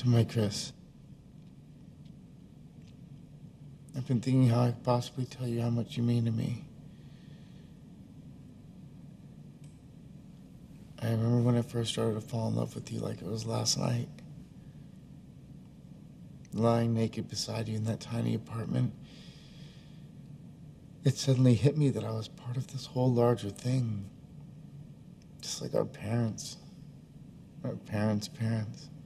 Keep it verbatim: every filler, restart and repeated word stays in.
To my Chris. I've been thinking how I could possibly tell you how much you mean to me. I remember when I first started to fall in love with you like it was last night. Lying naked beside you in that tiny apartment, it suddenly hit me that I was part of this whole larger thing. Just like our parents. Our parents' parents.